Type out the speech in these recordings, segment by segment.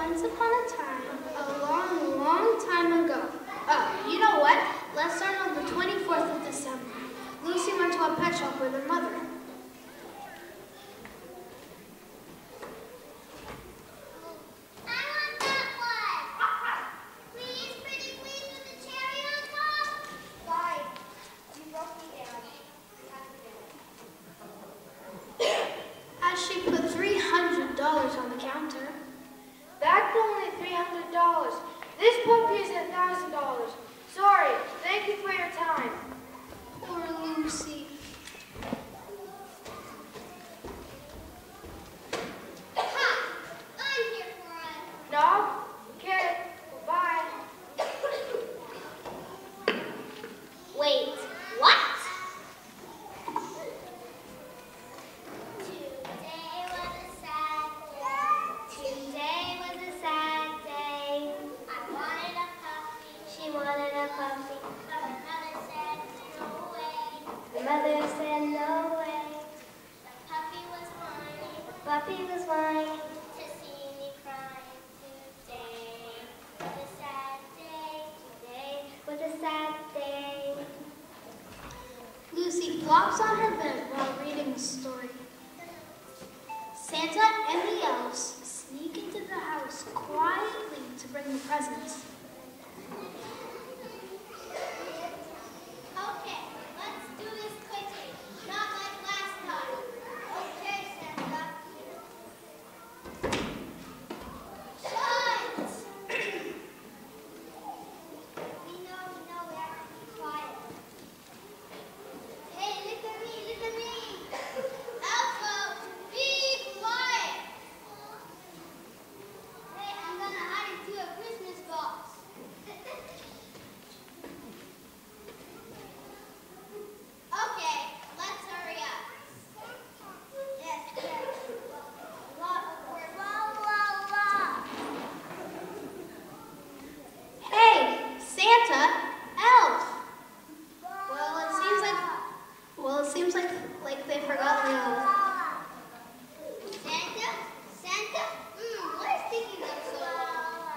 Once upon a time, a long, long time ago. Oh, you know what? Let's start on the 24th of December. Lucy went to a pet shop with her mother. She put $300 on the counter. That's only $300. This puppy is $1,000. Sorry. Thank you for your time. Poor Lucy. I'm here for us. No? Okay. Bye. Wait, what? Mother said no way. The puppy was whining. The puppy was whining. To see me crying today. Was a sad day. Today was a sad day. Lucy flops on her bed while reading a story. Santa and the elves sneak into the house quietly to bring the presents. Okay, let's do this quickly. Not like last time. Okay, Santa. Shut! We know, we have to be quiet. Hey, look at me. Alpha, be quiet. Hey, I'm gonna hide into a Christmas box. Okay, let's hurry up. Yes. A lot of work. Hey, Santa, elf. Well, it seems like they forgot the elf. Santa? What is taking them so long?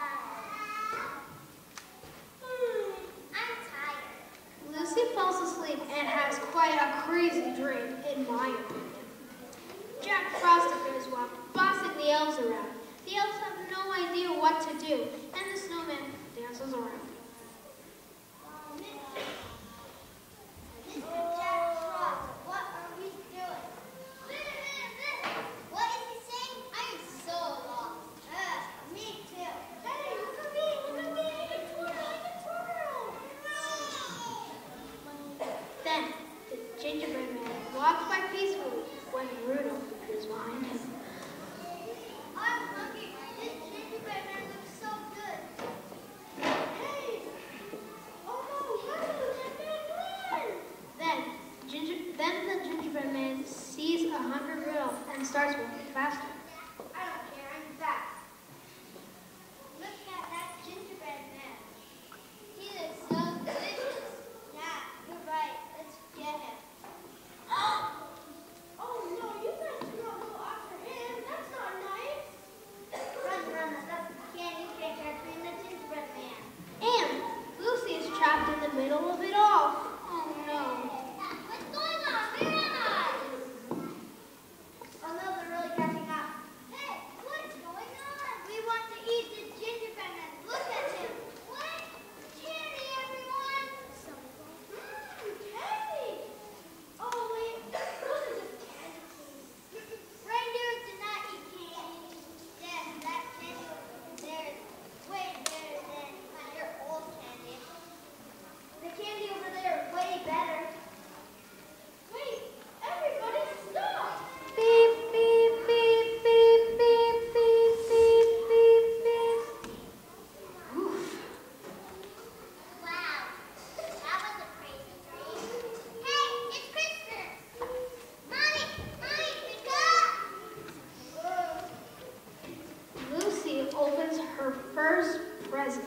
I'm tired. Lucy falls asleep and has quite a crazy dream, in my opinion. Jack Frost appears while bossing the elves around. The elves have no idea what to do, and the snowman dances around. Mr. Jack Frost, what are we doing? What is he saying? I am so lost. Me too. Hey, look at me. It's twirl. Then, the gingerbread man walks by peacefully when Rudolph appears behind him. I'm hungry. This gingerbread man looks so good. Hey! Oh no, run! Then the gingerbread man sees a hungry Rudolph and starts walking faster. I don't care, I'm fast. Look at that gingerbread man. He looks so delicious. Yeah, you're right. Let's get him. Oh no, you guys don't go after him. That's not nice. Run, that's candy cake between the gingerbread man. And Lucy is trapped in the middle of it all. Oh no. What's going on? Where am I? Oh no, they're really catching up. Hey, what's going on? We want to eat the gingerbread man. Look at him. What? Candy, everyone. Candy. Oh wait, those are just candy canes. Reindeers do not eat candy. Yes, that candy over there is way better than your old candy. The candy over there is way better. Wait, everybody stop! Beep, beep, beep, beep, beep, beep, beep, beep, beep. Oof. Wow, that was a crazy dream. Hey, it's Christmas! Mommy, wake up! Lucy opens her first present.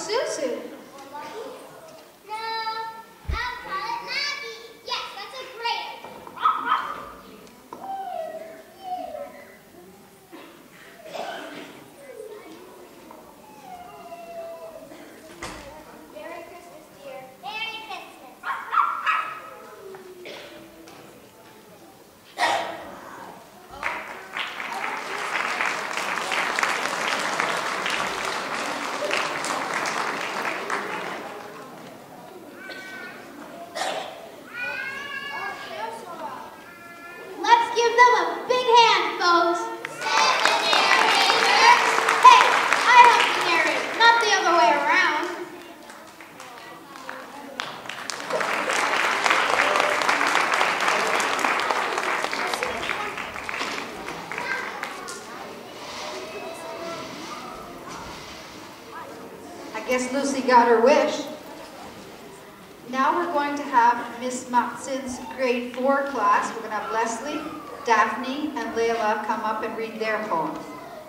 Susu? No, I'll call it Maggie. Yes, that's a great idea. Merry Christmas, dear. Merry Christmas. Let's give them a big hand, folks. Narrator. Hey, I have to narrate, not the other way around. I guess Lucy got her wish. Now we're going to have Miss Matson's grade 4 class. We're going to have Leslie, Daphne, and Layla come up and read their poems.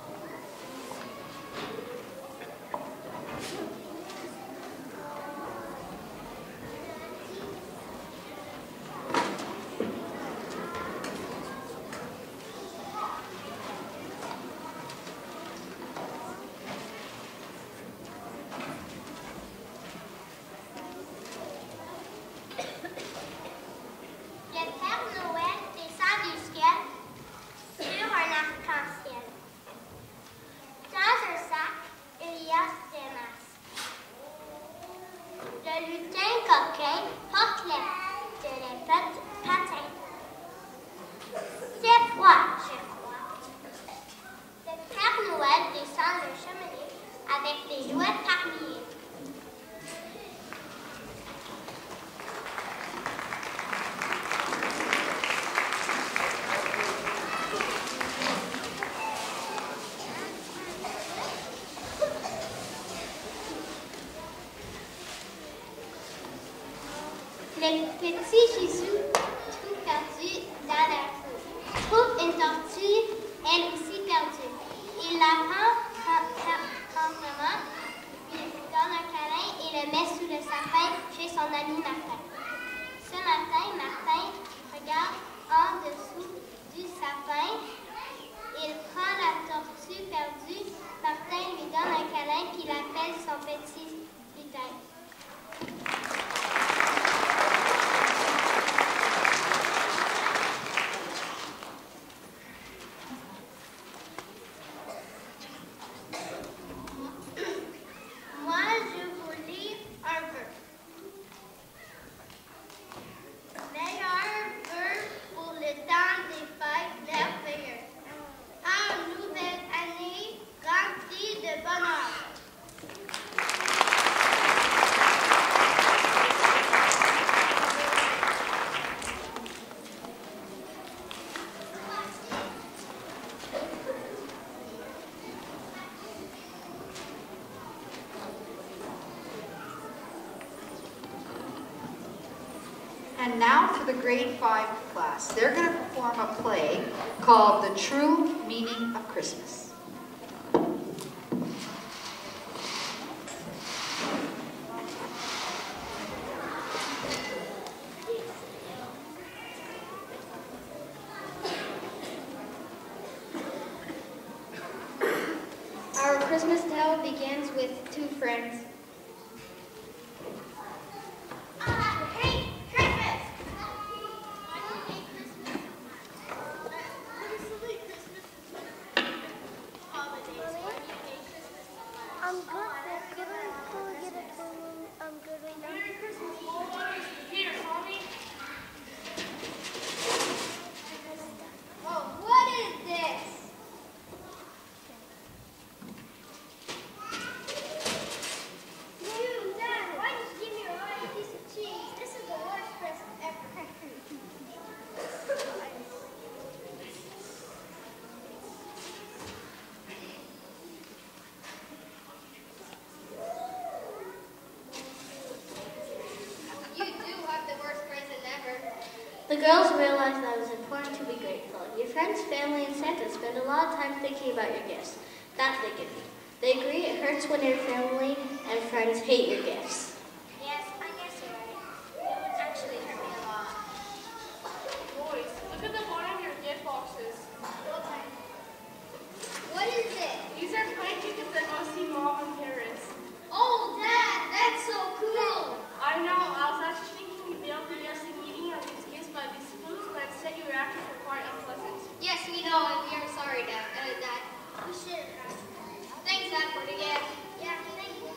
Le Père Noël descend du ciel sur un arc-en-ciel. Dans un sac, il y a des masques. Le lutin coquin porte les patins. C'est froid, je crois. Le Père Noël descend le cheminée avec des jouets par milliers. Le petit Jésus, tout perdu dans la foule, trouve une tortue, elle aussi perdue. Il la prend tendrement, lui donne un câlin et le met sous le sapin chez son ami Martin. Ce matin, Martin regarde en dessous du sapin. Il prend la tortue perdue. Martin lui donne un câlin qu'il appelle son petit lutin. Moi, je vous lis un vœu. Meilleur vœu pour le temps des fêtes merveilleux. En nouvelle année, remplie de bonheur. And now for the grade 5 class. They're going to perform a play called The True Meaning of Christmas. Our Christmas tale begins with two friends. Hate Christmas! I don't hate Christmas. Personally, Christmas is one of my favorite holidays. Why do you hate Christmas so much? I'm good. I'm good right now. Merry Christmas, boys. Peter, Tommy. Oh, what is this? You, Dad, why did you give me a rotten piece of cheese? This is the worst present ever. You do have the worst present ever. The girls realized that it was important to be grateful. Your friends, family, and Santa spend a lot of time thinking about your gifts. That's the gift. They agree it hurts when your family and friends hate your gifts. Yes, I guess you're right. It would actually hurt me a lot. Boys, look at the bottom of your gift boxes. Okay. What is it? These are plane tickets that go see Mom in Paris. Oh, Dad, that's so cool. I know, I was actually thinking they'll be just eating of these gifts by these foods, but instead your reactions were quite unpleasant. Yes, we know, and we are sorry, Dad. We should have. Thanks, Dad, for the gift. Yeah, thank you.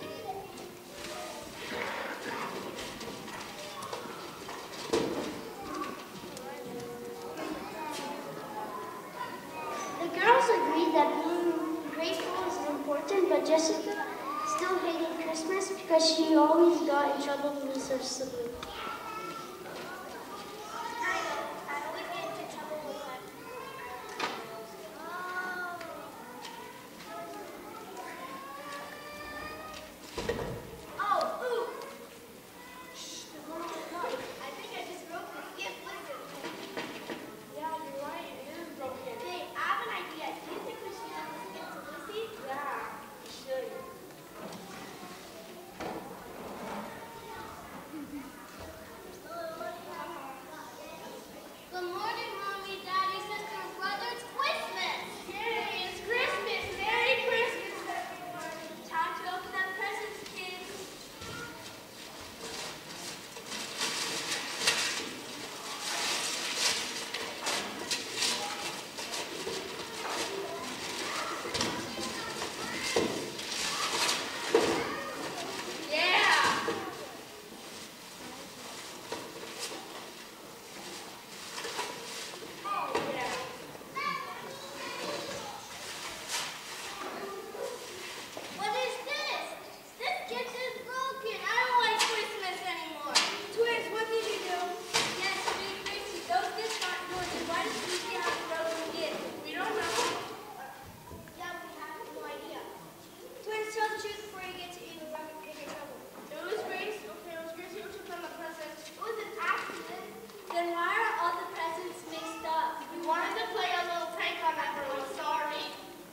The girls agreed that being grateful is important, but Jessica still hated Christmas because she always got in trouble with her sibling. I always get into trouble with my... Oh, ooh. Shh, the girl is up. I think I just broke this gift. Listen. Yeah, you're right, it is broken. Hey, I have an idea. Do you think we should give this gift to Lucy? Yeah, you should. Good morning, Mommy, Daddy, sister, brother. It's Christmas. Yay, it's Christmas! Merry Christmas, everyone! Time to open up presents, kids. Yeah! Oh, yeah. What is this? This gift is broken. I don't like Christmas anymore. Twins, what did you do? Yes, Big Tracy, those gifts aren't yours. And why does Lucy have a broken gift? We don't know. Yeah, we have no idea. Twins, tell the truth before you get to either get in trouble. It was Grace. Okay, it was Gracie who took on the presents. It was an accident. Then why are all the presents mixed up? We wanted to play a little prank on everyone. Sorry.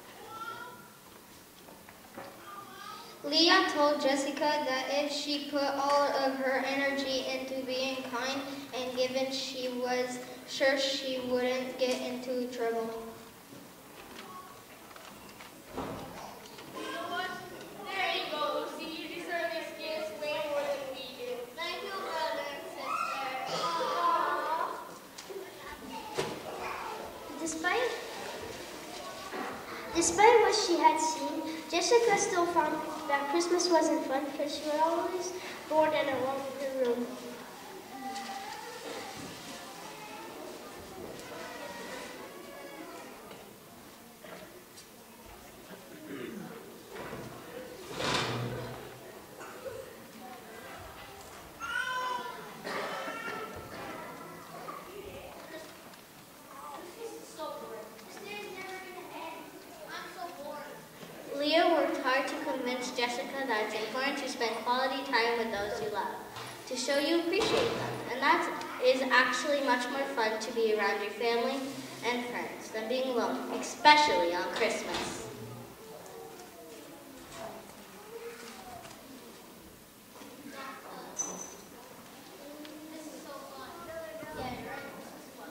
Leah told Jessica that if she put all of her energy into being kind and giving, she was sure she wouldn't get into trouble. You know what? There you go, Lucy. You deserve these gifts way more than we do. Thank you, brother and sister. Despite what she had seen, Jessica still found that Christmas wasn't fun because she was always bored and alone in her room. Leah worked hard to convince Jessica that it's important to spend quality time with those you love, to show you appreciate them. And that is actually much more fun to be around your family and friends than being alone, especially on Christmas. This is so fun. Yeah, you're right. This is fun.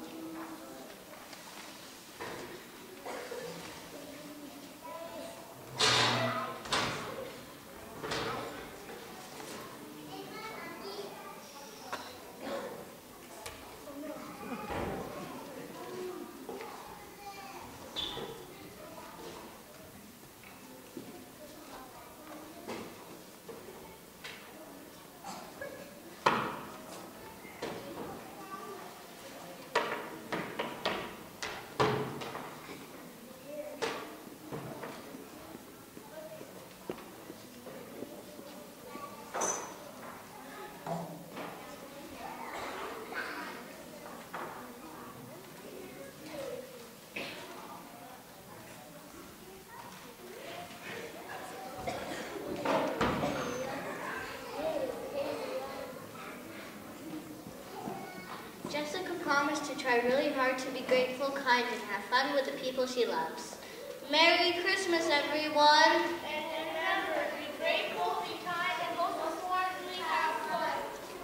Jessica promised to try really hard to be grateful, kind, and have fun with the people she loves. Merry Christmas, everyone! And remember, be grateful, be kind, and most importantly, have fun.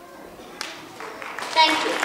Thank you.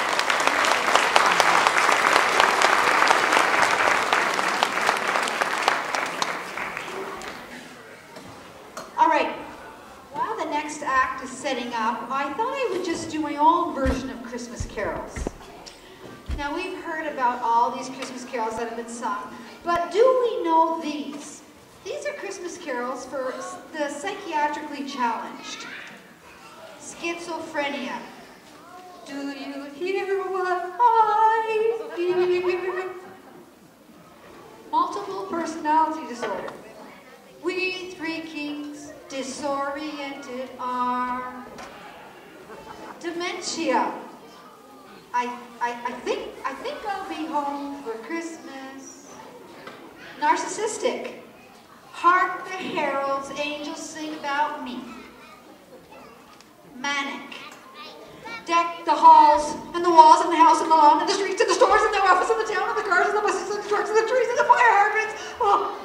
All right. While the next act is setting up, I thought I would just do my own version of Christmas carols. Now, we've heard about all these Christmas carols that have been sung, but do we know these? These are Christmas carols for the psychiatrically challenged. Schizophrenia. Do you hear what I hear? Multiple personality disorder. We three kings, disoriented are. Dementia. I think I'll be home for Christmas. Narcissistic. Hark the heralds, angels sing about me. Manic. Deck the halls and the walls and the house and the lawn and the streets and the stores and the office and the town and the cars and the buses and the trucks and the trees and the fire hydrants. Oh.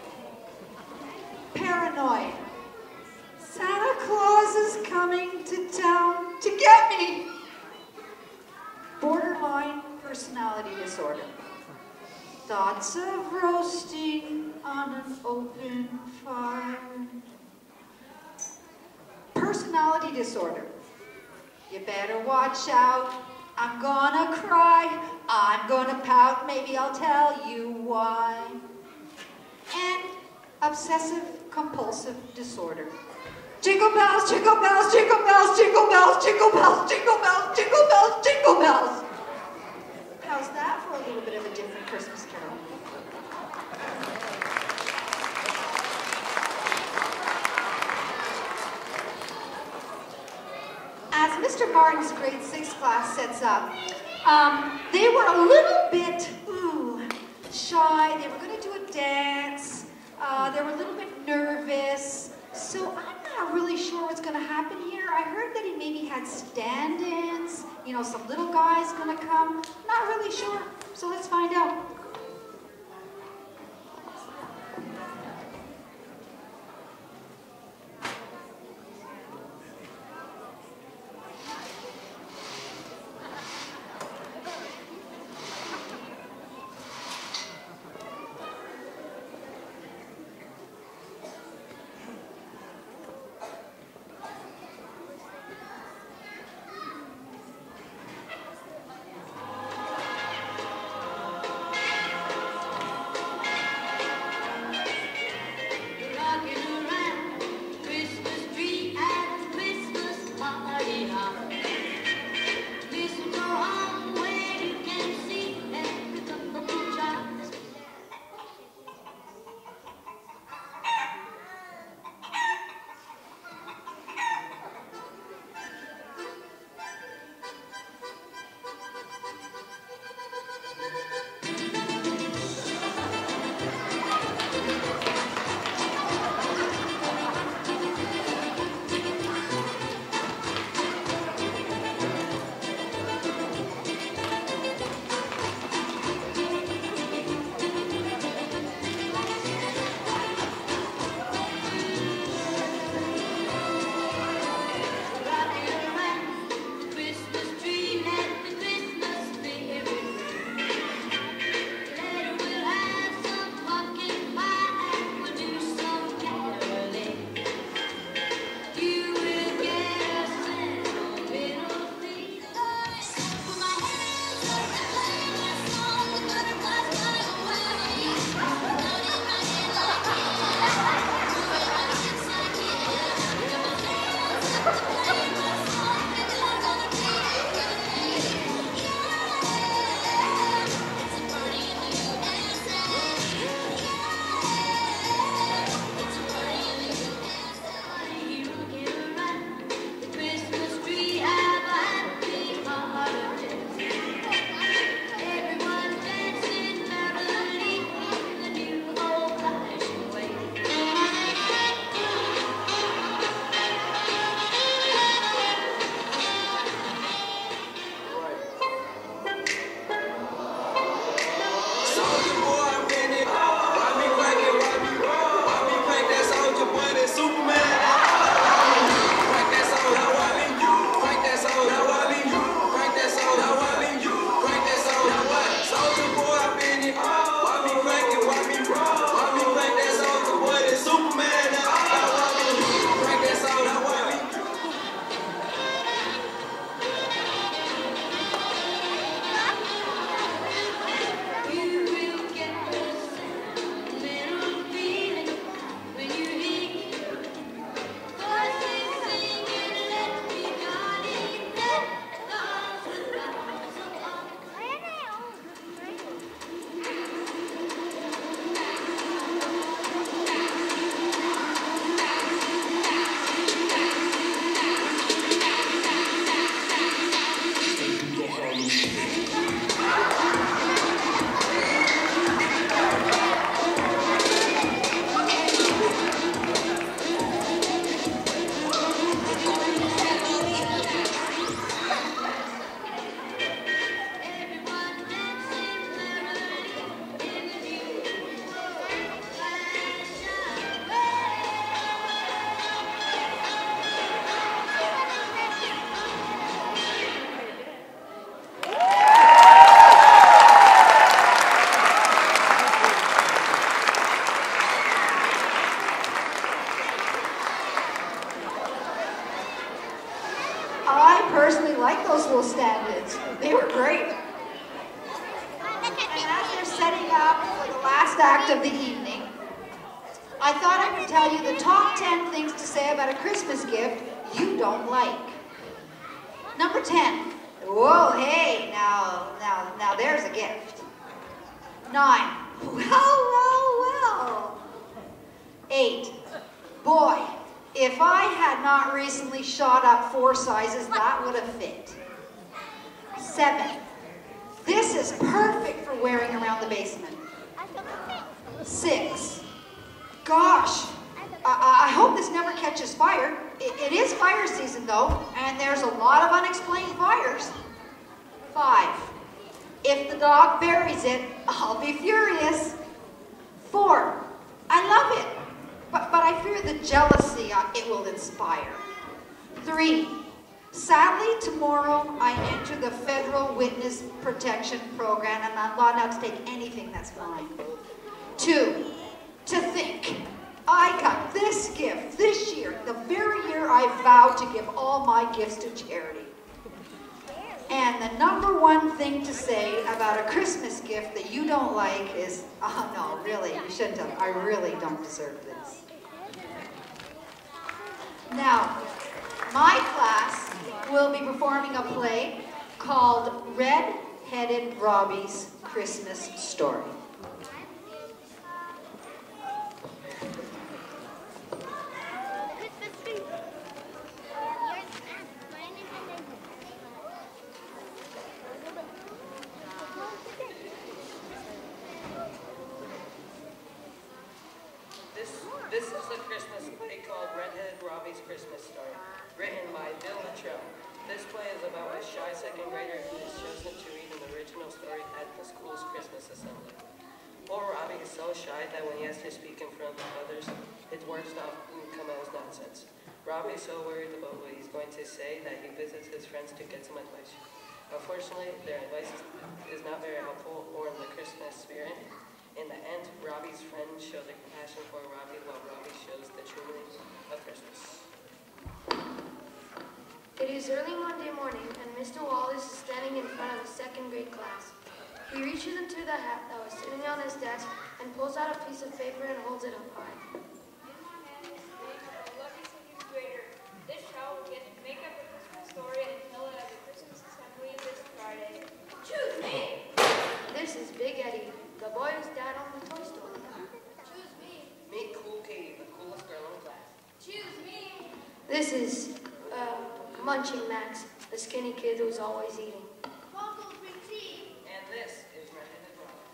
Paranoid. Santa Claus is coming to town to get me. Borderline personality disorder. Thoughts of roasting on an open fire. Personality disorder. You better watch out. I'm gonna cry. I'm gonna pout. Maybe I'll tell you why. And obsessive compulsive disorder. Jingle bells, jingle bells, jingle bells, jingle bells, jingle bells, jingle bells, jingle bells, jingle bells. How's that for a little bit of a different Christmas carol? As Mr. Martin's grade 6 class sets up, they were a little bit shy. They were going to do a dance. They were a little bit nervous. So I'm not really sure what's going to happen here. I heard that he maybe had stand-ins. You know, some little guy's going to come. Not really sure. So let's find out. last act of the evening, I thought I would tell you the top 10 things to say about a Christmas gift you don't like. Number 10. Whoa, hey, now there's a gift. 9. Well. 8. Boy, if I had not recently shot up 4 sizes, that would have fit. 7. This is perfect for wearing around the basement. 6. Gosh, I hope this never catches fire. It is fire season though, and there's a lot of unexplained fires. 5. If the dog buries it, I'll be furious. 4. I love it, but I fear the jealousy it will inspire. 3. Sadly, tomorrow I enter the Federal Witness Protection Program and I'm not allowed to take anything that's mine. 2. To think, I got this gift this year, the very year I vowed to give all my gifts to charity. And the number 1 thing to say about a Christmas gift that you don't like is, oh no, really, you shouldn't have. I really don't deserve this. Now, my class will be performing a play called Red-Headed Robbie's Christmas Story. This is a Christmas play called Red-Headed Robbie's Christmas Story, written by Bill Luttrell. This play is about a shy second grader who is chosen to read an original story at the school's Christmas assembly. Poor Robbie is so shy that when he has to speak in front of others, his words often come out as nonsense. Robbie is so worried about what he's going to say that he visits his friends to get some advice. Unfortunately, their advice is not very helpful or in the Christmas spirit. In the end, Robbie's friends show their compassion for Robbie while Robbie shows the true meaning of Christmas. It is early Monday morning, and Mr. Wallace is standing in front of the second grade class. He reaches into the hat that was sitting on his desk and pulls out a piece of paper and holds it up high. In my hand is a page of a lovely second grader. This child will get to make up a Christmas story and tell it at the Christmas assembly this Friday. Choose me! This is Big Eddie, the boy whose dad owned the toy store. Choose me! Meet Cool Katie, the coolest girl in class. Choose me! This is Munching Max, the skinny kid who's always eating. Waffles with tea! And this is Red-Headed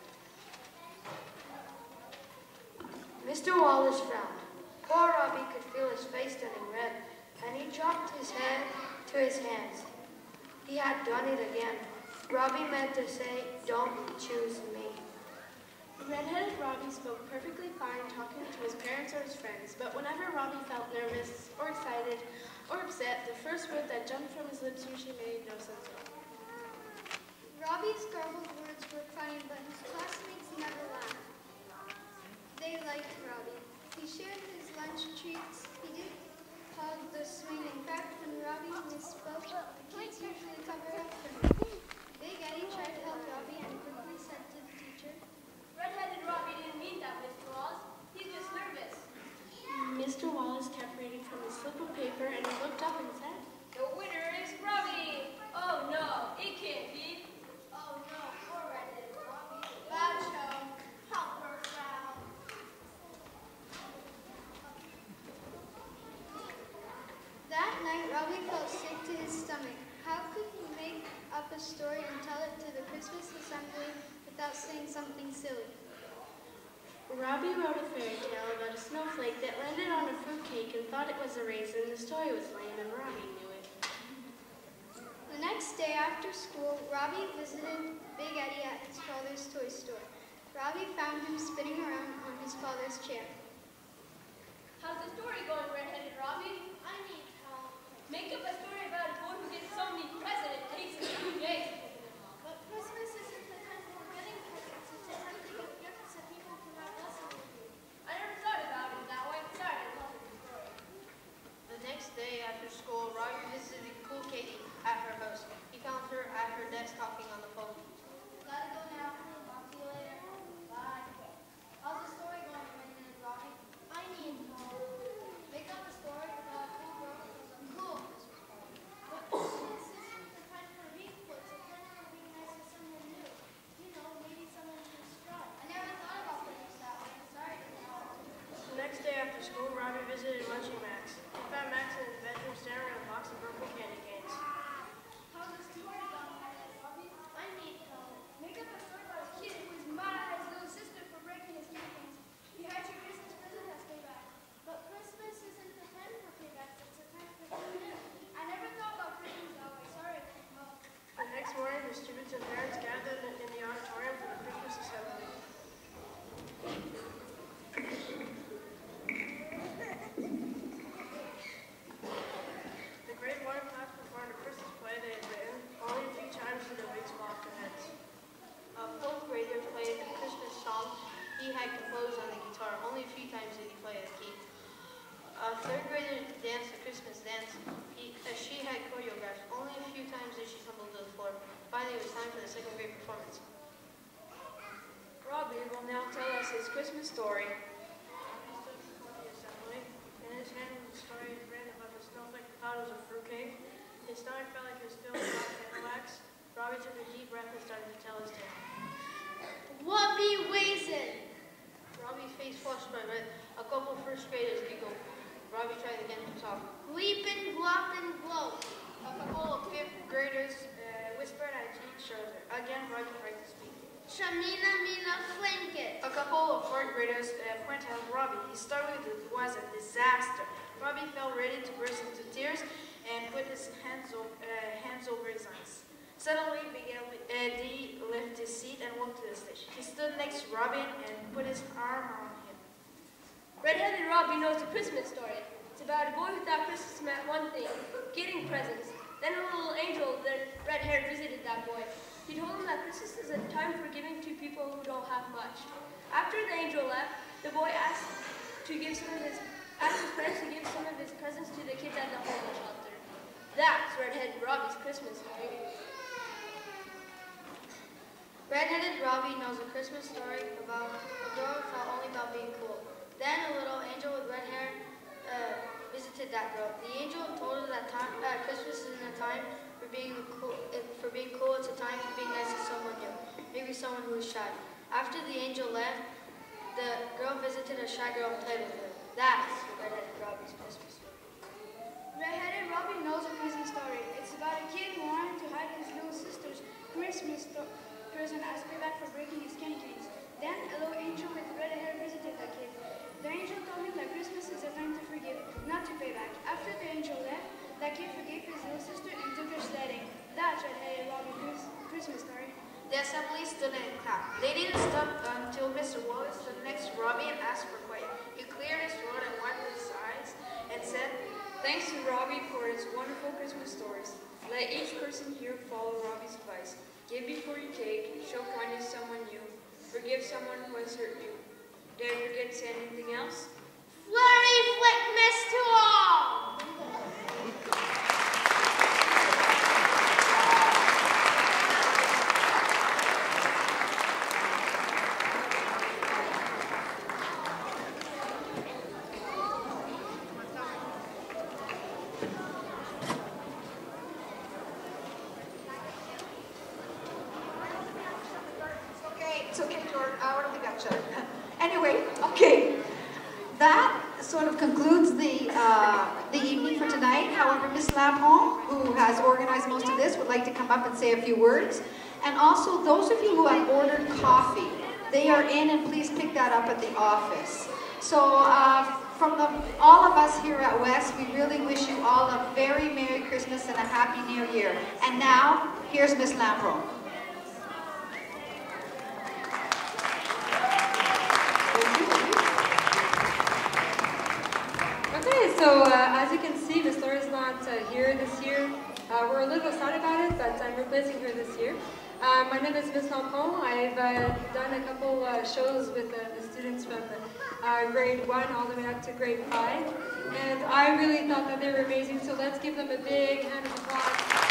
Robbie. Mr. Wallace frowned. Poor Robbie could feel his face turning red, and he dropped his head to his hands. He had done it again. Robbie meant to say, "Don't choose me." Red-headed Robbie spoke perfectly fine talking to his parents or his friends, but whenever Robbie felt nervous or excited or upset, the first word that jumped from his lips usually made no sense at all. Robbie's garbled words were funny, but his classmates never laughed. They liked Robbie. He shared his lunch treats. He didn't hug the swing. In fact, when Robbie misspoke, the kids usually covered up for him. Big Eddie tried to help Robbie and quickly said to the teacher, Red-headed Robbie didn't mean that, Mr. Wallace. He's just nervous. Mr. Wallace kept reading from his slip of paper, and he looked up and said, The winner is Robbie! Oh no, it can't be. Oh no, poor Red-headed Robbie. Bad show. Help her frown. That night, Robbie felt sick to his stomach. How could he make up a story and tell it to the Christmas assembly without saying something silly? Robbie wrote a fairy tale about a snowflake that landed on a fruitcake and thought it was a raisin. The story was lame, and Robbie knew it. The next day after school, Robbie visited Big Eddie at his father's toy store. Robbie found him spinning around on his father's chair. How's the story going, Red-headed Robbie? I need help. Make up a story about a boy who gets so many presents it takes him 2 days. But Christmas isn't the time for getting presents. It's a time to give gifts that people can have lessons with you. I never thought about it that way. Sorry to tell you the story. The next day after school, Robbie visited Cool Katie at her house. He found her at her desk talking on the phone. Gotta go now. Talk to you later. Bye. he had composed on the guitar. Only a few times did he play the key. A third grader danced the Christmas dance she had choreographed. Only a few times did she tumble to the floor. Finally, it was time for the second grade performance. Robbie will now tell us his Christmas story. Robbie stood before the assembly. In his hand was a story written about the snowflake cloud was a fruitcake. His stomach felt like it was filled with hot candle wax. Robbie took a deep breath and started to tell his tale. What be waisin'? Robbie's face flushed by red. A couple first graders giggled. Robbie tried again to talk. Bleepin', gloppin', glow. A couple of fifth graders whispered at each other. Again, Robbie tried to speak. Shamina, mina, flanket. A couple of fourth graders pointed at Robbie. His story was a disaster. Robbie felt ready to burst into tears and put his hands over his eyes. Suddenly, Eddie left his seat and walked to the stage. He stood next to Robbie and put his arm around him. Red-headed Robbie knows a Christmas story. It's about a boy who thought Christmas meant one thing, getting presents. Then a little angel with red hair visited that boy. He told him that Christmas is a time for giving to people who don't have much. After the angel left, the boy asked his friends to give some of his presents to the kids at the homeless shelter. That's Red-headed Robbie's Christmas story. Red-headed Robbie knows a Christmas story about a girl who thought only about being cool. Then a little angel with red hair visited that girl. The angel told her that Christmas isn't a time for being cool. It's a time for being nice to someone new, maybe someone who is shy. After the angel left, the girl visited a shy girl and played with her. That's Red-headed Robbie's Christmas story. Red-headed Robbie knows a Christmas story. It's about a kid who wanted to hide his little sister's Christmas present as payback for breaking his candy canes. Then a little angel with red hair visited that kid. The angel told him that Christmas is a time to forgive, not to pay back. After the angel left, that kid forgave his little sister and took her sledding. That's Red-headed Robbie's Christmas story. The assembly stood and clapped. They didn't stop until Mr. Wallace stood next to Robbie and asked for quiet. He cleared his throat and wiped his eyes and said, "Thanks to Robbie for his wonderful Christmas stories. Let each person here follow Robbie's advice. Give before you take, show kindness to someone new, forgive someone who has hurt you. Did I forget to say anything else?" Flurry, flick, miss to all. It's okay, George. What have we got, Chuck? Anyway, okay. That sort of concludes the evening for tonight. However, Miss Lampron, who has organized most of this, would like to come up and say a few words. And also, those of you who have ordered coffee, they are in, and please pick that up at the office. So, from all of us here at WES, we really wish you all a very Merry Christmas and a Happy New Year. And now, here's Miss Lampron. Okay, so as you can see, Miss Laura's not here this year. We're a little sad about it, but I'm replacing her this year. My name is Miss Lampron. I've done a couple shows with the students from grade 1 all the way up to grade 5. And I really thought that they were amazing, so let's give them a big hand of applause.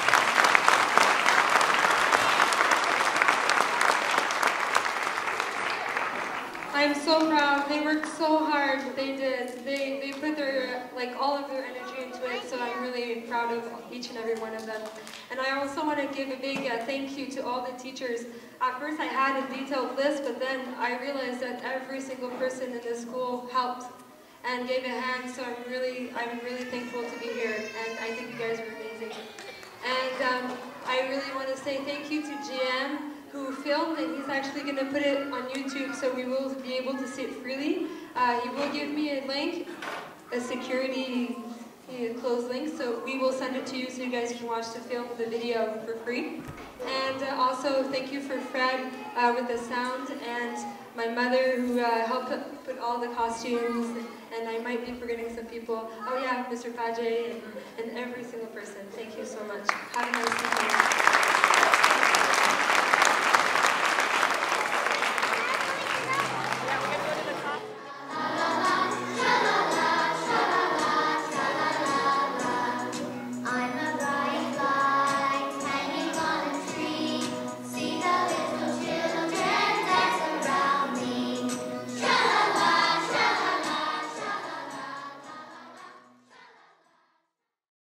I'm so proud. They worked so hard. They did. They put their, all of their energy into it, so I'm really proud of each and every one of them. And I also want to give a big thank you to all the teachers. At first I had a detailed list, but then I realized that every single person in the school helped and gave a hand, so I'm really thankful to be here, and I think you guys are amazing. And I really want to say thank you to GM, who filmed, and he's actually going to put it on YouTube, so we will be able to see it freely. He will give me a link, a security closed link, so we will send it to you so you guys can watch the film, the video for free. And also thank you for Fred with the sound, and my mother who helped put all the costumes, and I might be forgetting some people. Oh yeah, Mr. Page and every single person. Thank you so much. Have a nice evening.